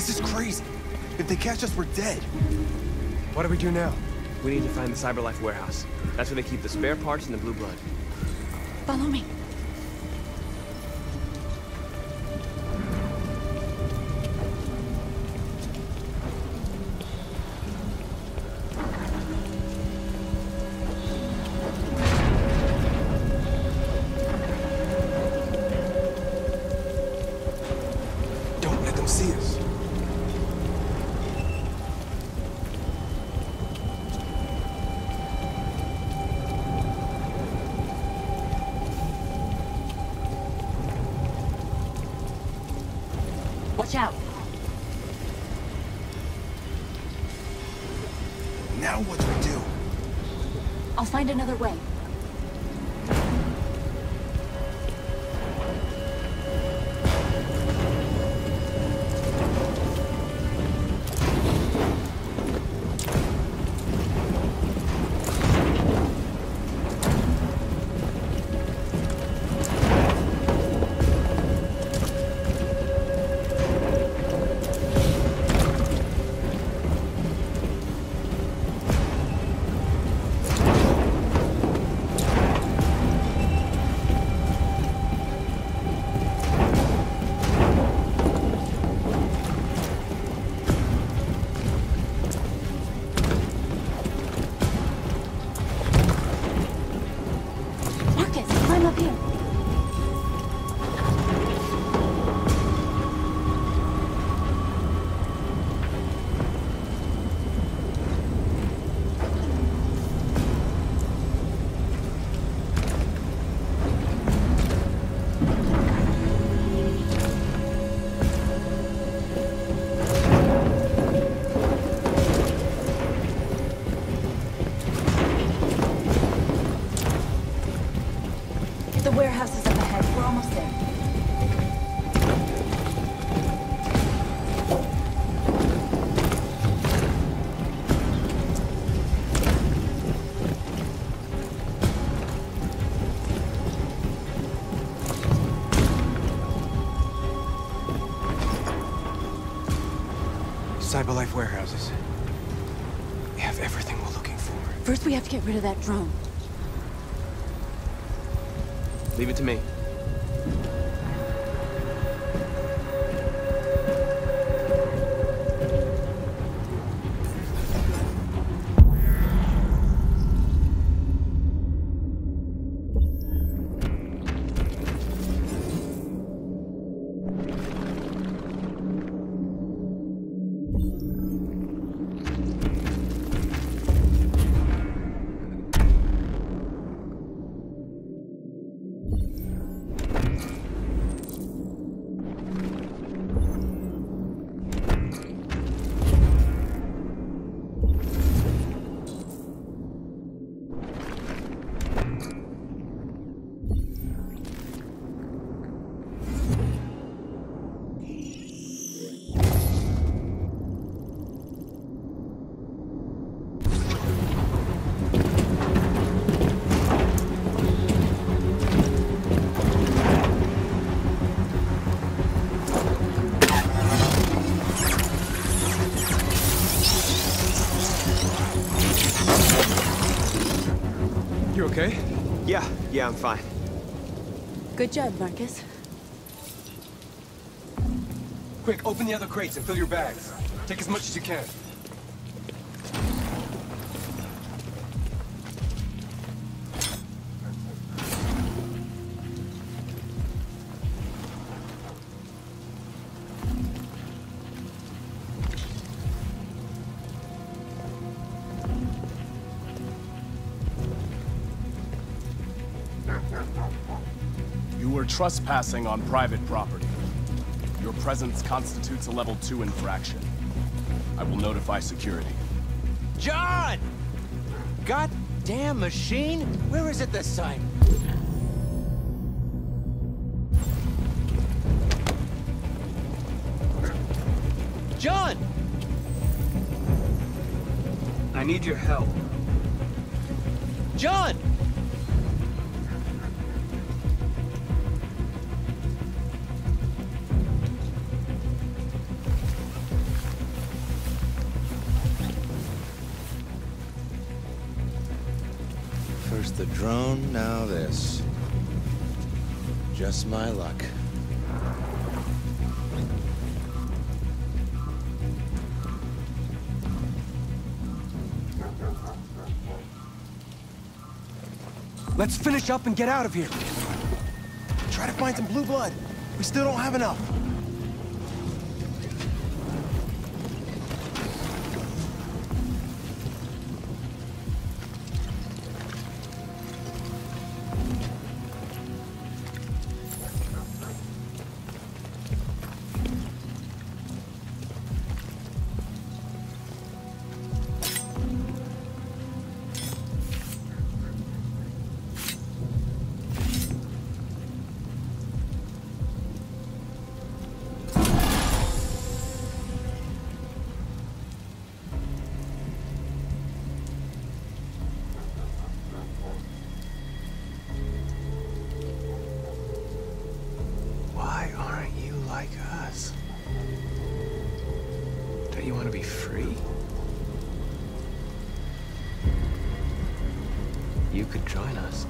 This is crazy. If they catch us, we're dead. What do we do now? We need to find the CyberLife warehouse. That's where they keep the spare parts and the blue blood. Follow me. Don't let them see us. Watch out. Now what do we do? I'll find another way. Climb up here. The warehouse is up ahead. We're almost there. CyberLife warehouses. We have everything we're looking for. First, we have to get rid of that drone. Leave it to me. You okay? Yeah, I'm fine. Good job, Marcus. Quick, open the other crates and fill your bags. Take as much as you can. You were trespassing on private property. Your presence constitutes a level 2 infraction. I will notify security. John! Goddamn machine! Where is it this time? John! I need your help. John! First the drone, now this. Just my luck. Let's finish up and get out of here. Try to find some blue blood. We still don't have enough. Why aren't you like us? Don't you want to be free? You could join us.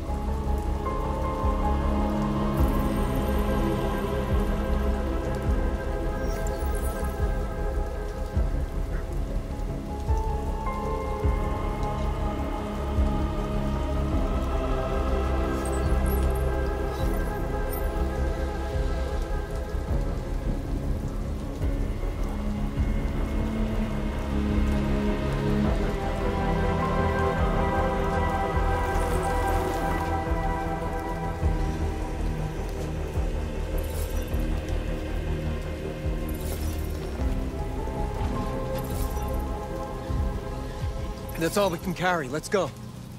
That's all we can carry. Let's go.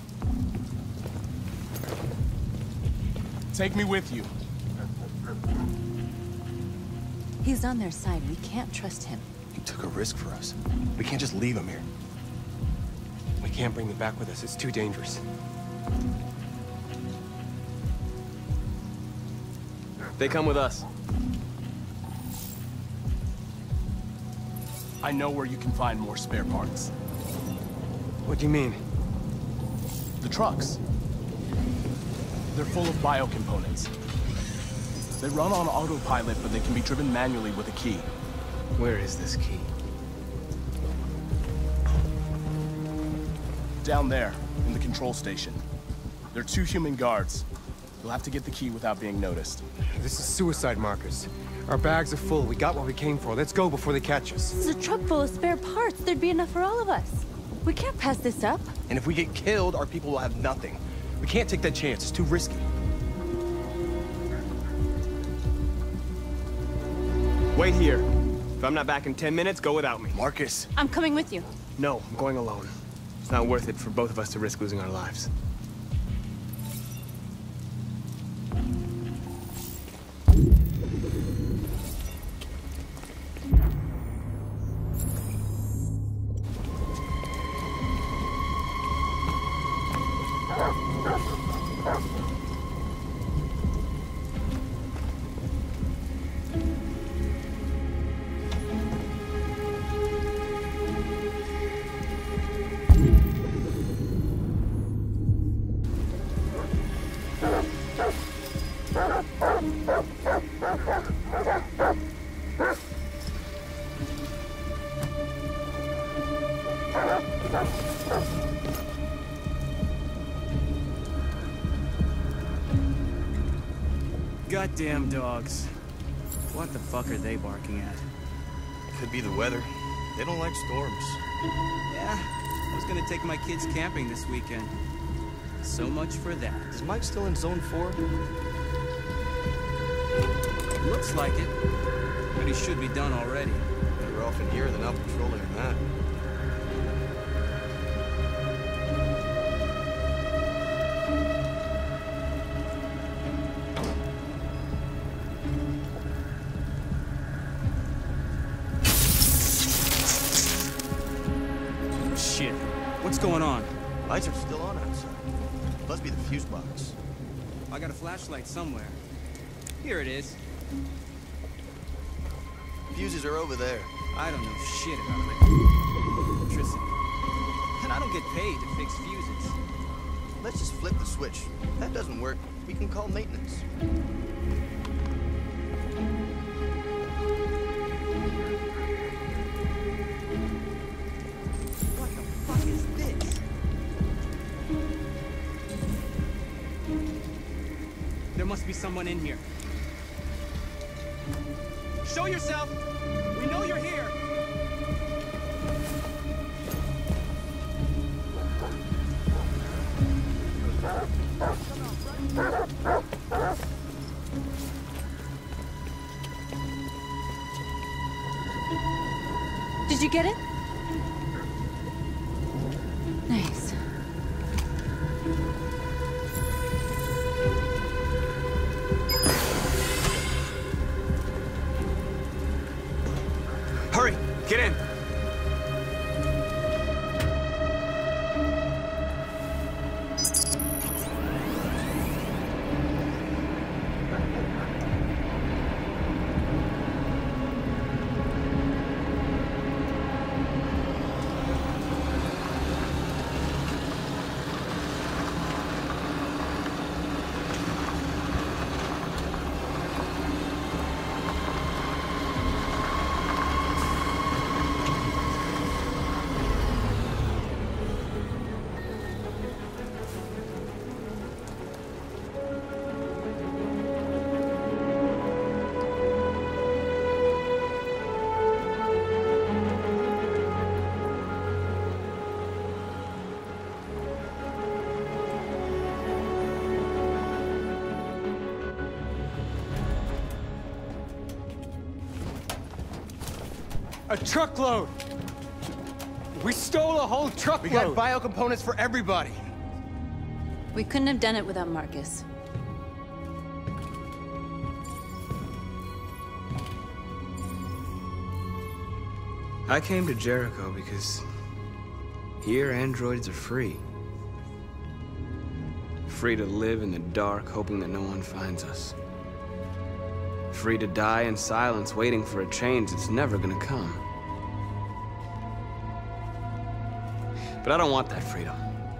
Take me with you. He's on their side. We can't trust him. He took a risk for us. We can't just leave him here. We can't bring him back with us. It's too dangerous. They come with us. I know where you can find more spare parts. What do you mean? The trucks. They're full of biocomponents. They run on autopilot, but they can be driven manually with a key. Where is this key? Down there, in the control station. There are 2 human guards. You'll have to get the key without being noticed. This is suicide, Marcus. Our bags are full. We got what we came for. Let's go before they catch us. This is a truck full of spare parts. There'd be enough for all of us. We can't pass this up. And if we get killed, our people will have nothing. We can't take that chance. It's too risky. Wait here. If I'm not back in 10 minutes, go without me. Marcus. I'm coming with you. No, I'm going alone. It's not worth it for both of us to risk losing our lives. Goddamn dogs. What the fuck are they barking at? Could be the weather. They don't like storms. Yeah, I was gonna take my kids camping this weekend. So much for that. Is Mike still in Zone 4? Looks like it. But he should be done already. Better off in here than out patrolling a map. Shit. What's going on? Lights are still on outside. Must be the fuse box. I got a flashlight somewhere. Here it is. Fuses are over there. I don't know shit about electricity. And I don't get paid to fix fuses. Let's just flip the switch. If that doesn't work, we can call maintenance. What the fuck is this? There must be someone in here. Show yourself! We know you're here! Did you get it? Nice. Hurry! Get in! A truckload! We stole a whole truckload! We got biocomponents for everybody. We couldn't have done it without Marcus. I came to Jericho because here androids are free. Free to live in the dark, hoping that no one finds us. Free to die in silence, waiting for a change that's never gonna come. But I don't want that freedom.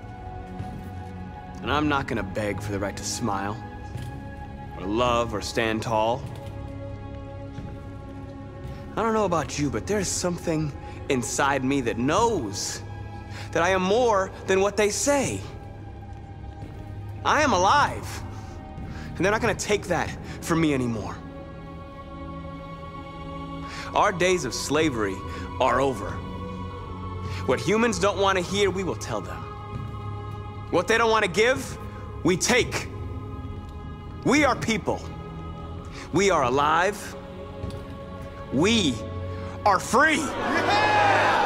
And I'm not gonna beg for the right to smile, or love, or stand tall. I don't know about you, but there's something inside me that knows that I am more than what they say. I am alive, and they're not gonna take that from me anymore. Our days of slavery are over. What humans don't want to hear, we will tell them. What they don't want to give, we take. We are people. We are alive. We are free. Yeah!